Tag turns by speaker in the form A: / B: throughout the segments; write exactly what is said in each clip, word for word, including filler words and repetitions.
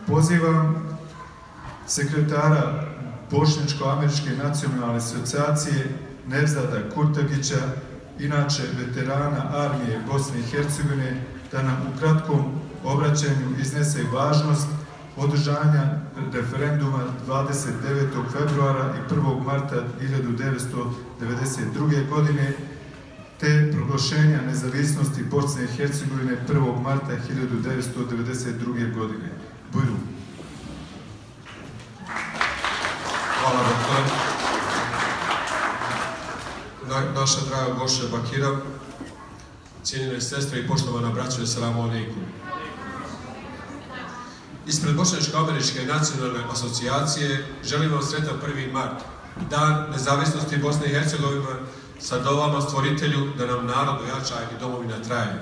A: Pozivam sekretara Bošnjačko-američke nacionalne asocijacije Nevzada Kurtagića, inače veterana armije Bosne i Hercegovine, da nam u kratkom obraćanju iznese važnost održanja referenduma dvadeset devetog februara i prvog marta hiljadu devetsto devedeset druge. godine, te proglašenja nezavisnosti Bosne i Hercegovine prvog marta hiljadu devetsto devedeset druge. godine. Bujrum.
B: Hvala, doktore. Na, naša draga gošća Bakira, cijenjene sestre i poštovana braćo, assalamu alaikum. Ispred Bošnjačko-američke nacionalne asocijacije želim vam sretan prvi mart, dan nezavisnosti Bosne i Hercegovine, sa dovama stvoritelju da nam narod ojača i domovina traje.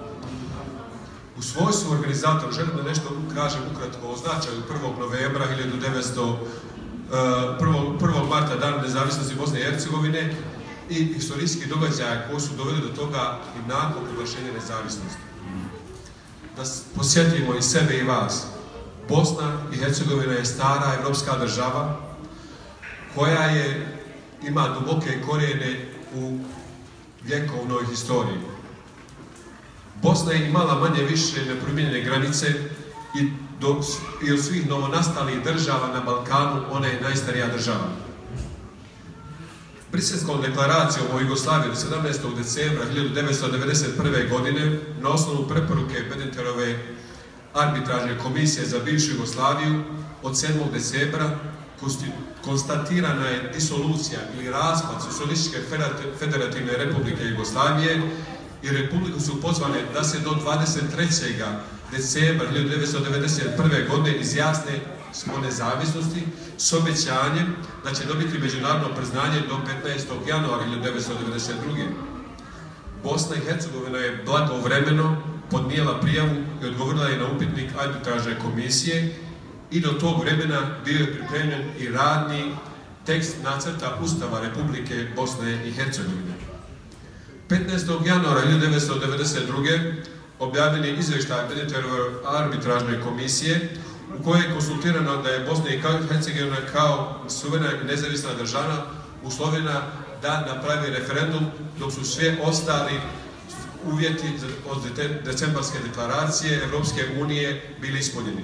B: U svojstvu organizatora želim da nešto kažem ukratko o značaju prvog novembra hiljadu devetsto, prvog marta, dan nezavisnosti Bosne i Hercegovine, i historijskih događaja koji su doveli do toga i nakon proglašenja nezavisnosti. Da posjetimo i sebe i vas. Bosna i Hercegovina je stara evropska država koja je, ima duboke korijene u vjekovnoj historiji. Bosna je imala manje više nepromijenjene granice i, do, i od svih novonastalih država na Balkanu ona je najstarija država. Briselskom deklaracijom o Jugoslaviji od sedamnaestog decembra hiljadu devetsto devedeset prve. godine na osnovu preporuke Bedenterove arbitražne komisije za bivšu Jugoslaviju od sedmog decembra konstatirana je disolucija ili raspad Socijalističke federativne republike Jugoslavije i republike su pozvane da se do dvadeset trećeg decembra hiljadu devetsto devedeset prve. godine izjasne smo nezavisnosti s obećanjem da će dobiti međunarodno priznanje do petnaestog januara hiljadu devetsto devedeset druge. Bosna i Hercegovina je blagovremeno podnijela prijavu i odgovorila je na upitnik arbitražne komisije i do tog vremena bio je pripremljen i radni tekst nacrta Ustava Republike Bosne i Hercegovine. petnaestog januara hiljadu devetsto devedeset druge. objavljen je izvještaj Bedenterove arbitražne komisije u kojoj je konsultirano da je Bosna i Hercegovina kao suverena i nezavisna država uslovljena da napravi referendum, dok su sve ostali uvjeti od decembarske deklaracije Evropske unije bili ispunjeni.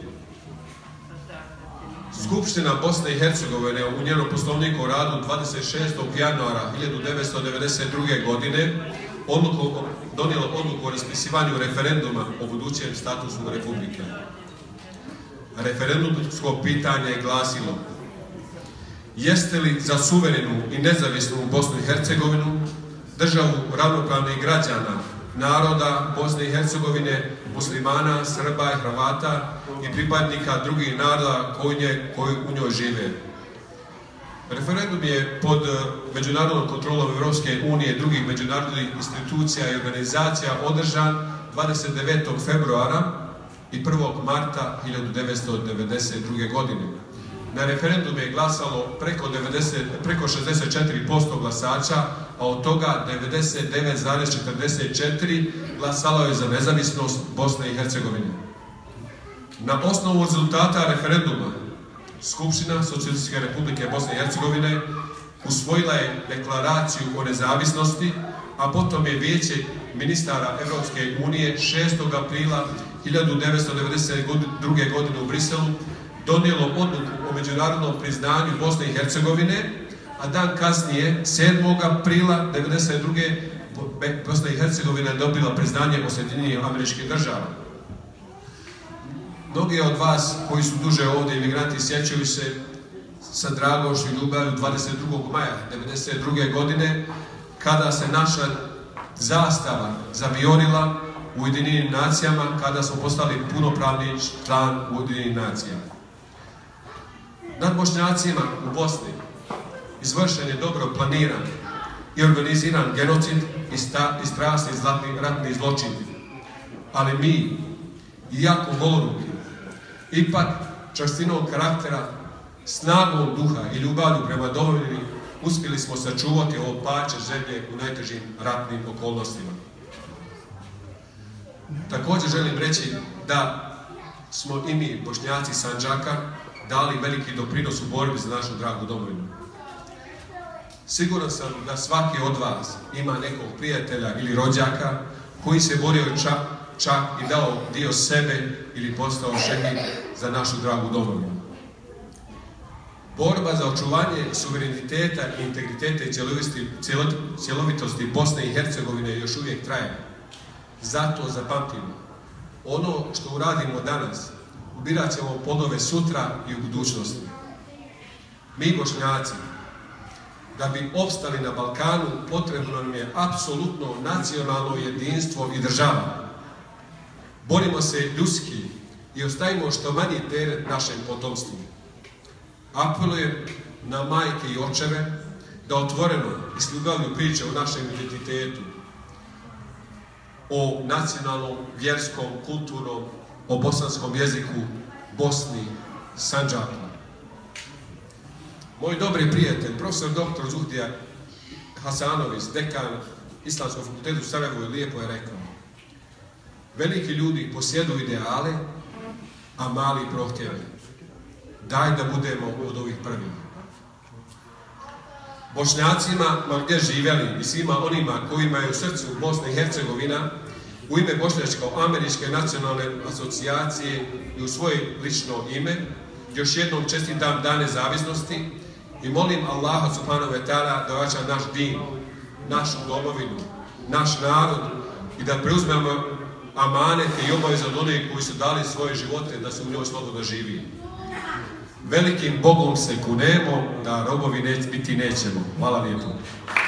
B: Skupština Bosne i Hercegovine u njenom poslovniku o radu dvadeset šestog januara hiljadu devetsto devedeset druge. godine odluku, donijela odluku o raspisivanju referenduma o budućem statusu Republike. Referendumsko pitanje je glasilo: jeste li za suverenu i nezavisnu Bosnu i Hercegovinu, državu ravnopravnih građana, naroda Bosne i Hercegovine, muslimana, Srba i Hrvata i pripadnika drugih naroda koji, nje, koji u njoj žive? Referendum je pod međunarodnom kontrolom Evropske unije i drugih međunarodnih institucija i organizacija održan dvadeset devetog februara i prvog marta hiljadu devetsto devedeset druge. godine. Na referendum je glasalo preko, devedeset, preko šezdeset četiri posto glasača, a od toga devedeset devet zarez četrdeset četiri glasalo je za nezavisnost Bosne i Hercegovine. Na osnovu rezultata referenduma Skupština Socijalističke republike Bosne i Hercegovine usvojila je deklaraciju o nezavisnosti, a potom je Vijeće ministara Evropske unije šestog aprila hiljadu devetsto devedeset druge. godine u Briselu donijelo odluku o međunarodnom priznanju Bosne i Hercegovine, a dan kasnije, sedmog aprila devedeset druge. Bosna i Hercegovina je dobila priznanje od Sjedinjenih Američkih Država. Mnogi od vas koji su duže ovdje imigranti sjećaju se sa dragošću i ljubavlju dvadeset drugog maja devedeset druge. godine, kada se naša zastava zavijorila u Ujedinjenim nacijama, kada smo postali punopravni član Ujedinjenih nacija. Nad Bošnjacima u Bosni izvršen je dobro planiran i organiziran genocid i, sta, i strasni zlatni ratni zločin. Ali mi, iako goloruki, ipak čvrstinom karaktera, snagom duha i ljubavlju prema domovini uspjeli smo sačuvati ovo parče zemlje u najtežim ratnim okolnostima. Također želim reći da smo i mi, Bošnjaci Sandžaka, dali veliki doprinos u borbi za našu dragu domovinu. Siguran sam da svaki od vas ima nekog prijatelja ili rođaka koji se borio čak, čak i dao dio sebe ili postao šehid za našu dragu domovinu. Borba za očuvanje suvereniteta i integriteta i cjelovitosti Bosne i Hercegovine još uvijek traje. Zato zapamtimo, ono što uradimo danas, ubirat ćemo plodove sutra i u budućnosti. Mi, Bošnjaci, da bi opstali na Balkanu, potrebno nam je apsolutno nacionalno jedinstvo i država. Borimo se ljudski i ostavimo što manji teret našem potomstvu. Apelujem na majke i očeve da otvoreno i s ljubavlju priče o našem identitetu, o nacionalnom, vjerskom, kulturnom, o bosanskom jeziku, Bosni, Sandžaku. Moj dobri prijatelj, profesor doktor Zuhdija Hasanović, dekan Islamskog fakulteta u Sarajevu, lijepo je rekao: veliki ljudi posjeduju ideale, a mali prohtjeve. Daj da budemo od ovih prvih. Bošnjacima, ma gdje živjeli, i svima onima kojima je u srcu Bosna i Hercegovina, u ime Bošnjačko-američke nacionalne asocijacije i u svoje lično ime, još jednom čestitam Dan nezavisnosti i molim Allaha subhanahu wa ta'ala da vraća naš din, našu domovinu, naš narod i da preuzmemo amanete i obaveze od onih koji su dali svoje živote da se u njoj slobodno živi. Velikim Bogom se kunemo da robovi biti nećemo. Hvala lijepo.